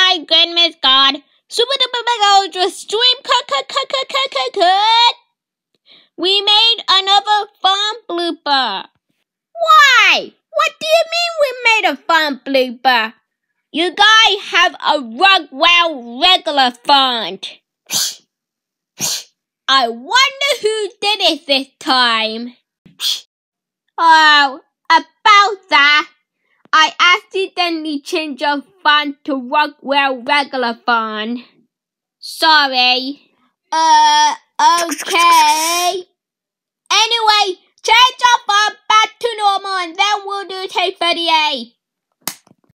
my goodness, God. Super duper mega ultra stream cut. We made another fun blooper. Why? What do you mean we made a fun blooper? You guys have a Rockwell-Regular font. I wonder who did it this time. Oh, about that. I accidentally changed your font to Rockwell-Regular font. Sorry. Okay. Anyway, change your font back to normal and then we'll do take 38.